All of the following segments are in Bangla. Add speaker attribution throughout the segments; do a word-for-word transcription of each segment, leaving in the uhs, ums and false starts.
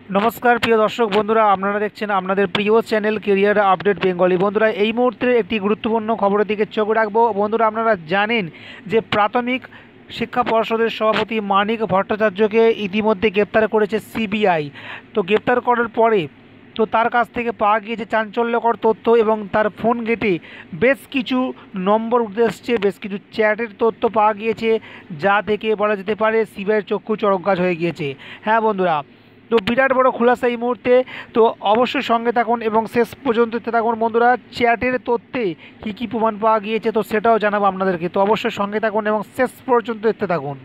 Speaker 1: नमस्कार प्रिय दर्शक बंधुरा আপনারা দেখছেন আপনাদের প্রিয় চ্যানেল ক্যারিয়ার আপডেট বেঙ্গলি। বন্ধুরা এই মুহূর্তে একটি গুরুত্বপূর্ণ খবরের দিকে চোখ রাখবো। বন্ধুরা আপনারা জানেন যে প্রাথমিক শিক্ষা পর্ষদের সভাপতি মানিক ভট্টাচার্যকে ইতিমধ্যে গ্রেপ্তার করেছে সিবিআই। তো গ্রেপ্তার করার পরে তো তার কাছ থেকে পাওয়া গিয়েছে চাঞ্চল্যকর তথ্য এবং তার ফোন ঘেঁটে বেশ কিছু নম্বর উঠে এসছে, বেশ কিছু চ্যাটের তথ্য পাওয়া গিয়েছে, যা থেকে বলা যেতে পারে সিবিআইয়ের চক্ষু চড়কগাছ হয়ে গিয়েছে। হ্যাঁ বন্ধুরা, তো বিরাট বড় খুলাসা এই মুহূর্তে। তো অবশ্যই সঙ্গে থাকুন এবং শেষ পর্যন্ত থাকুন বন্ধুরা। চ্যাটের তথ্যে কী কী প্রমাণ পাওয়া গিয়েছে তো সেটাও জানাবো আপনাদেরকে, তো অবশ্যই সঙ্গে থাকুন এবং শেষ পর্যন্ত দেখতে থাকুন।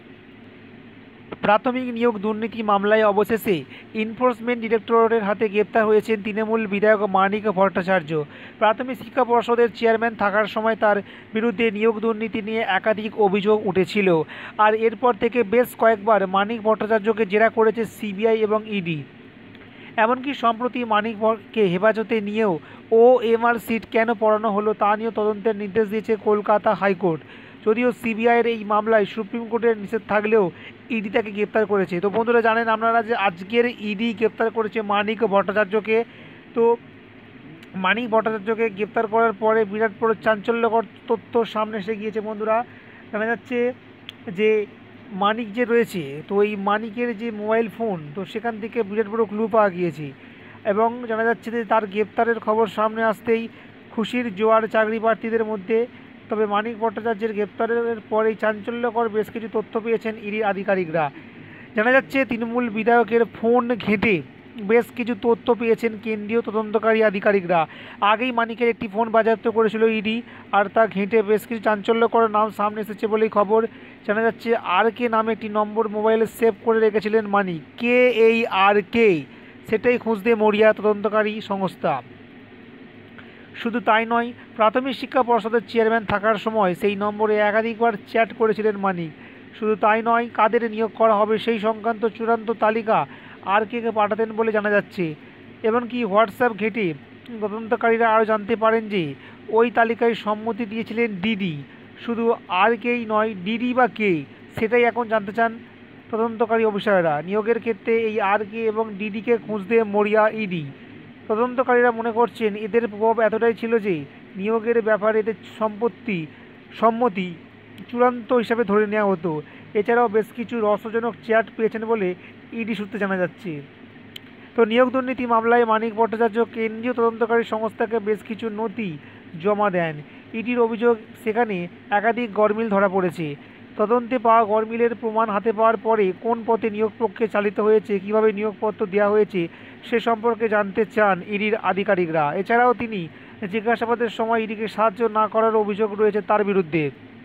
Speaker 1: প্রাথমিক নিয়োগ দুর্নীতি মামলায় অবশেষে এনফোর্সমেন্ট ডিরেক্টরেটের হাতে গ্রেপ্তার হয়েছেন তৃণমূল বিধায়ক মানিক ভট্টাচার্য। প্রাথমিক শিক্ষা পর্ষদের চেয়ারম্যান থাকার সময় তার বিরুদ্ধে নিয়োগ দুর্নীতি নিয়ে একাধিক অভিযোগ উঠেছিল, আর এরপর থেকে বেশ কয়েকবার মানিক ভট্টাচার্যকে জেরা করেছে সিবিআই এবং ইডি। এমনকি সম্প্রতি মানিককে হেফাজতে নিয়েও ও এমআর সিট কেন পড়ানো হলো তা নিয়েও তদন্তের নির্দেশ দিয়েছে কলকাতা হাইকোর্ট। যদিও সিবিআইয়ের এই মামলায় সুপ্রিম কোর্টের নিষেধ থাকলেও ইডি তাকে গ্রেপ্তার করেছে। তো বন্ধুরা জানেন আপনারা যে আজকের ইডি গ্রেপ্তার করেছে মানিক ভট্টাচার্যকে। তো মানিক ভট্টাচার্যকে গ্রেপ্তার করার পরে বিরাট বড় চাঞ্চল্যকর তথ্য সামনে এসে গিয়েছে। বন্ধুরা জানা যাচ্ছে যে মানিক যে রয়েছে, তো এই মানিকের যে মোবাইল ফোন, তো সেখান থেকে বিরাট বড় ক্লু পাওয়া গিয়েছে এবং জানা যাচ্ছে যে তার গ্রেপ্তারের খবর সামনে আসতেই খুশির জোয়ার চাকরি প্রার্থীদের মধ্যে। তবে মানিক ভট্টাচার্যের গ্রেপ্তারের পরেই চাঞ্চল্যকর বেশ কিছু তথ্য পেয়েছেন ইডির আধিকারিকরা। জানা যাচ্ছে তৃণমূল বিধায়কের ফোন ঘেঁটে বেশ কিছু তথ্য পেয়েছেন কেন্দ্রীয় তদন্তকারী আধিকারিকরা। আগেই মানিকের একটি ফোন বাজেয়াপ্ত করেছিল ইডি, আর তা ঘেঁটে বেশ কিছু চাঞ্চল্যকর নাম সামনে এসেছে বলেই খবর। জানা যাচ্ছে আর কে নামে একটি নম্বর মোবাইলে সেভ করে রেখেছিলেন মানিক। কে এই আর কে, সেটাই খুঁজতে মরিয়া তদন্তকারী সংস্থা। শুধু তাই নয়, প্রাথমিক শিক্ষা পর্ষদের চেয়ারম্যান থাকার সময় সেই নম্বরে একাধিকবার চ্যাট করেছিলেন মানিক। শুধু তাই নয়, কাদের নিয়োগ করা হবে সেই সংক্রান্ত চূড়ান্ত তালিকা আর কে কে পাঠাতেন বলে জানা যাচ্ছে। এমনকি হোয়াটসঅ্যাপ ঘেঁটে তদন্তকারীরা আরও জানতে পারেন যে ওই তালিকায় সম্মতি দিয়েছিলেন ডিডি। শুধু আর কেই নয়, ডিডি বা কে, সেটাই এখন জানতে চান তদন্তকারী অফিসাররা। নিয়োগের ক্ষেত্রে এই আর কে এবং ডিডিকে খুঁজতে মরিয়া ইডি। তদন্তকারীরা মনে করছেন এদের প্রভাব এতটাই ছিল যে নিয়োগের ব্যাপারে এদের সম্পত্তি সম্মতি চূড়ান্ত হিসাবে ধরে নেওয়া হতো। এছাড়াও বেশ কিছু রহস্যজনক চ্যাট পেয়েছেন বলে ইডি সূত্রে জানা যাচ্ছে। তো নিয়োগ দুর্নীতি মামলায় মানিক ভট্টাচার্য কেন্দ্রীয় তদন্তকারী সংস্থাকে বেশ কিছু নথি জমা দেন। ইডির অভিযোগ সেখানে একাধিক গরমিল ধরা পড়েছে। তদন্তে পাওয়া গরমিলের প্রমাণ হাতে পাওয়ার পরে কোন পথে নিয়োগ প্রক্রিয়া চালিত হয়েছে, কীভাবে নিয়োগপত্র দেওয়া হয়েছে সে সম্পর্কে জানতে চান ইডির আধিকারিকরা। এছাড়াও তিনি জিজ্ঞাসাবাদের সময় ইডিকে সাহায্য না করার অভিযোগ রয়েছে তার বিরুদ্ধে,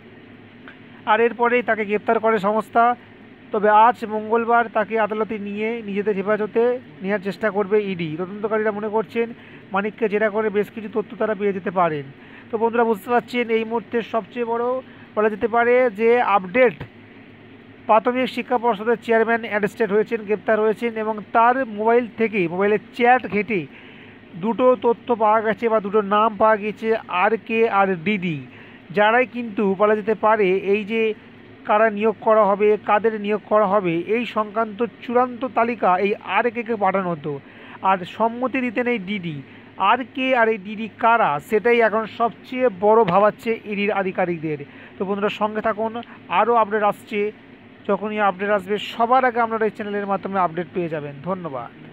Speaker 1: আর এরপরেই তাকে গ্রেপ্তার করে সংস্থা। তবে আজ মঙ্গলবার তাকে আদালতে নিয়ে নিজেদের হেফাজতে নেওয়ার চেষ্টা করবে ইডি। তদন্তকারীরা মনে করছেন মানিককে জেরা করে বেশ কিছু তথ্য তারা পেয়ে যেতে পারেন। তো বন্ধুরা বুঝতে পারছেন এই মুহূর্তে সবচেয়ে বড় বলা যেতে পারে যে আপডেট, প্রাথমিক শিক্ষা পর্ষদের চেয়ারম্যান অ্যারেস্টেড হয়েছেন, গ্রেপ্তার হয়েছেন এবং তার মোবাইল থেকে মোবাইলের চ্যাট ঘেঁটে দুটো তথ্য পাওয়া গেছে বা দুটো নাম পাওয়া গেছে, আর কে আর ডিডি, যারাই কিন্তু বলা যেতে পারে এই যে কারা নিয়োগ করা হবে, কাদের নিয়োগ করা হবে এই সংক্রান্ত চূড়ান্ত তালিকা এই আর কে কে পাঠানো হতো, আর সম্মতি দিতেন এই ডিডি। আর কে আর এই ডিডি কারা, সেটাই এখন সবচেয়ে বড় ভাবাচ্ছে ইডির আধিকারিকদের। তো বন্ধুরা সঙ্গে থাকুন, আরও আপডেট আসছে। যখনই আপডেট আসবে সবার আগে আপনারা এই চ্যানেলের মাধ্যমে আপডেট পেয়ে যাবেন। ধন্যবাদ।